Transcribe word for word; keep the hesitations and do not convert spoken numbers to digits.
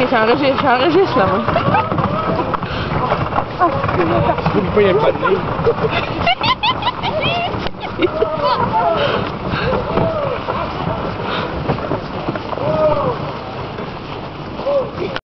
si, c'est un registre, c'est un registre là, moi. Vous ne pouvez pas y aller.